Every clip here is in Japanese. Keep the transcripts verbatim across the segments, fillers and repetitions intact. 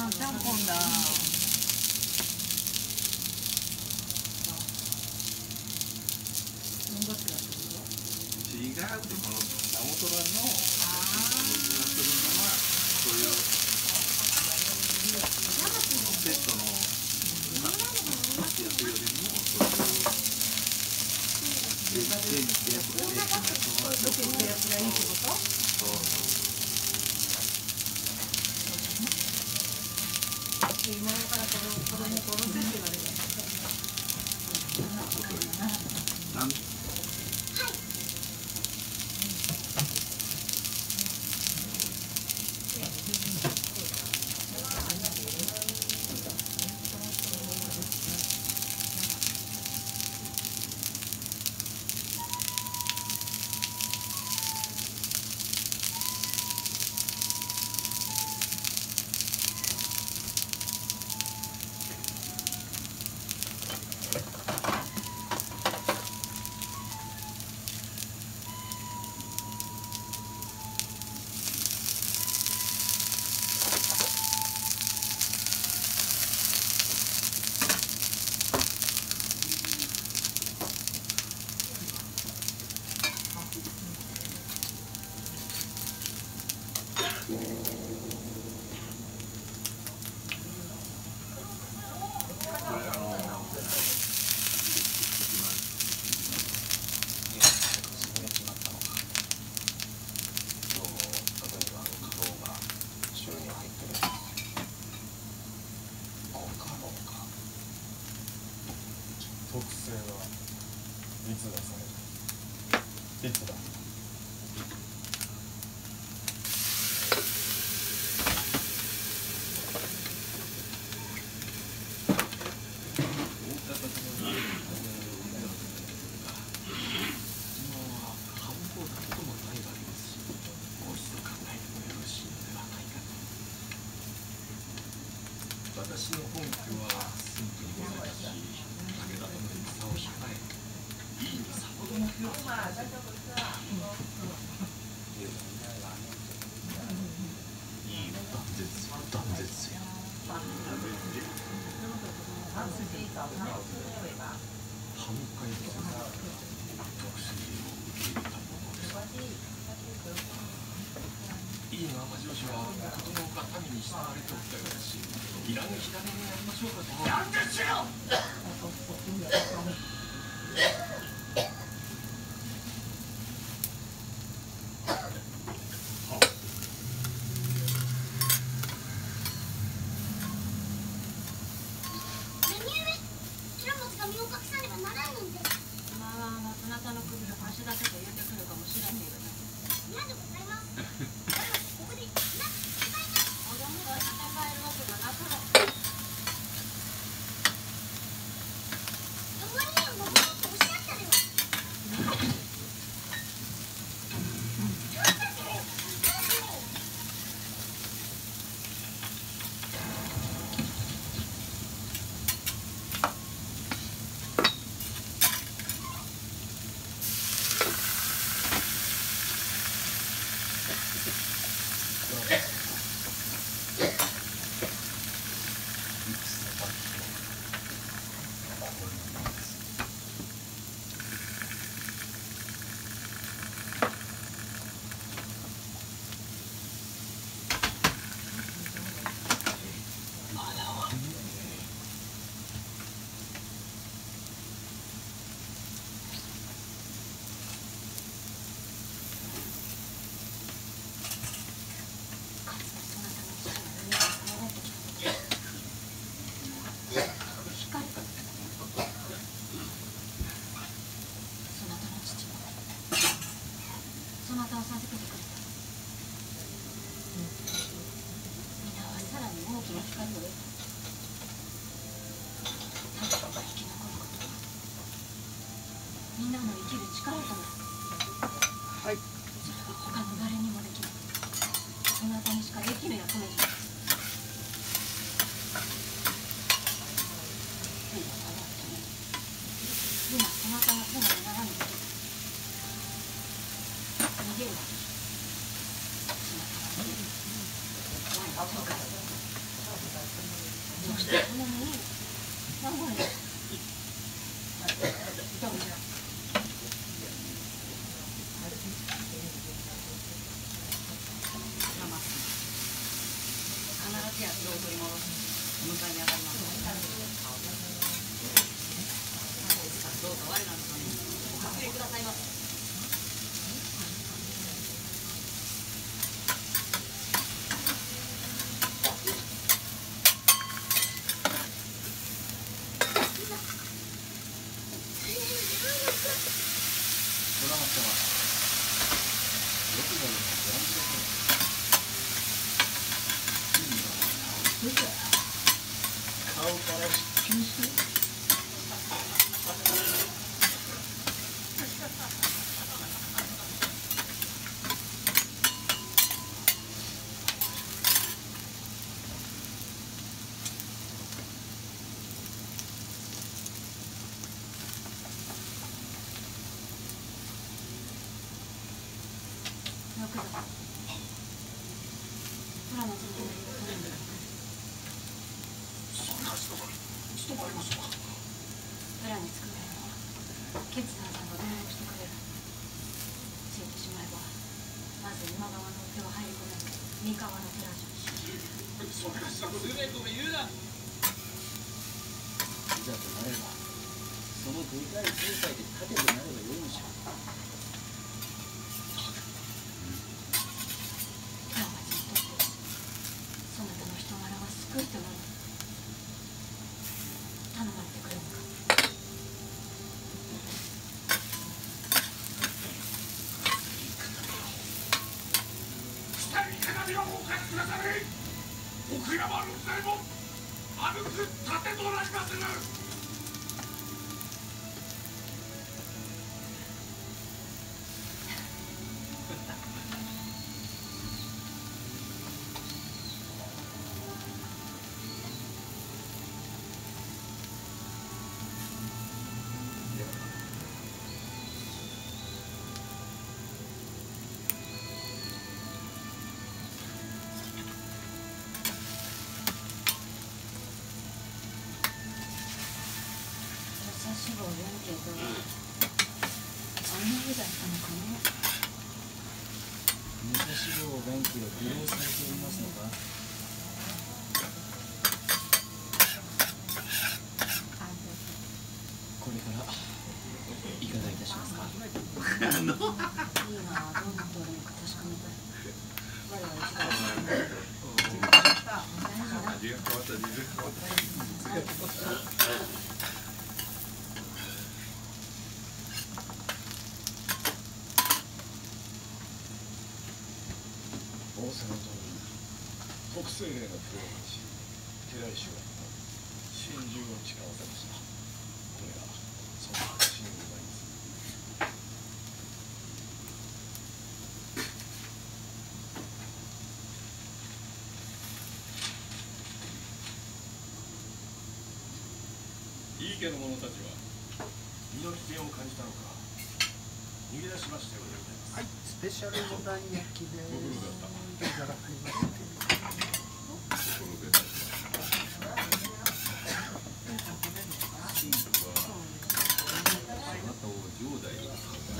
あー、ちゃんぽんだ。 違うって、この直虎のそういうセットのやつよりもそういう電気ってやつがいいってやつがいいってこと？そうそう今から子供子供殺せって言われる。なん特性はいつ出される？いつだ？ 私の本拠は駿府にございますし、武田との戦を控え、いいさほどの手を使わせていい断絶断絶や半壊でせず特殊技を受け入れたものです。いいな魔女子は子供が民に従われておったようだし、いらぬ火種になりましょうかと。断絶しろ。 みんなの生きる力となる。 はい。 それは他の誰にもできない。そなたにしかできぬ役目じゃ。今そなたの手の長に逃げるわけ。そなたは逃げる。我はそうか。 ずやつを取り戻す迎えに上がります。どうぞ我らのためにご活躍くださいませ。 顔から出勤して裏に作れるのはケツさんさんが協力してくれる。ついてしまえばまず今川の手を入り込め三河の寺城にしそれがさつべこべ言うな。いざとなればそのでかい経済で盾となればよいのじゃ。 今はずっとそなたの人柄は救いとなる。頼まれてくれるのか。 下に鏡をお貸しくだされ。奥山六左衛門歩く盾となりまする。 死後を読むけど、あんな絵だったのかね。 武蔵坊弁慶を利用されておりますのか。これからいかがいたしますか。 いいな、どうなっておるのか確かめたい。我は一度味が変わった味が変わった仰せのとおり特製令の不要なし寺石が心中を誓わせました。これがその証にございます。井伊家の者たちは身の危険を感じたのか逃げ出しましております。 はい、スペシャルモダン焼きです。 ご苦労だった。 いただきます。 ところでたちは真婦はあなたを城代に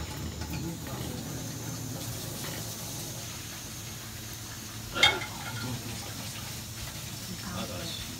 ただし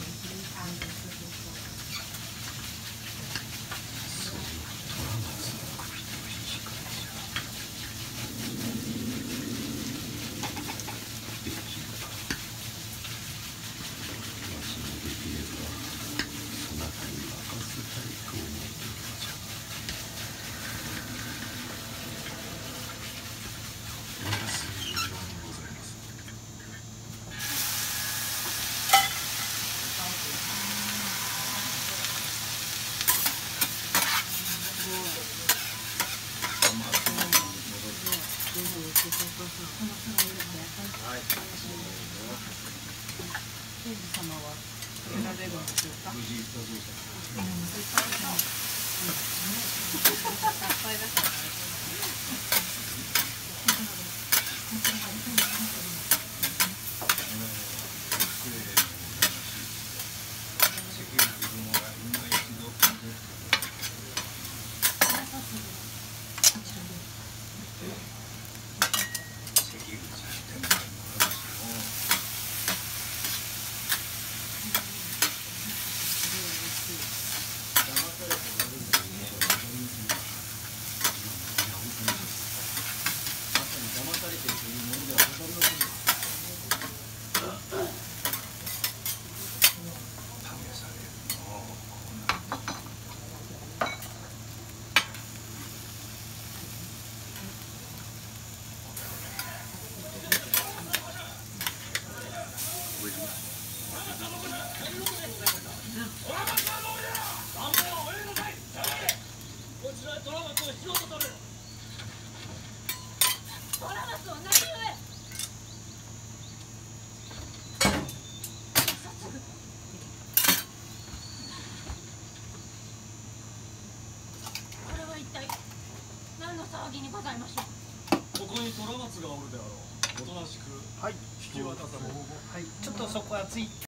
刑事様は得られるんでしょうか。 無事一発でした。 いっぱいだからこれは一体何の騒ぎにございましょう。 ここに虎松がおるであろう。おとなしくはい引き渡される。 はい、ちょっとそこはつい